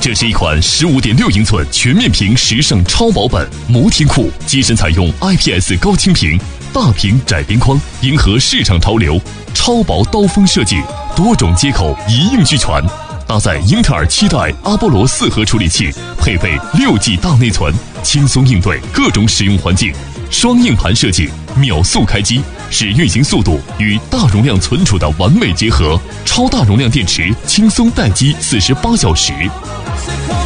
这是一款15.6英寸全面屏时尚超薄本，摩天酷机身采用 IPS 高清屏，大屏窄边框，迎合市场潮流。超薄刀锋设计，多种接口一应俱全，搭载英特尔7代阿波罗4核处理器，配备6G 大内存，轻松应对各种使用环境。双硬盘设计，秒速开机，是运行速度与大容量存储的完美结合。超大容量电池轻松待机48小时。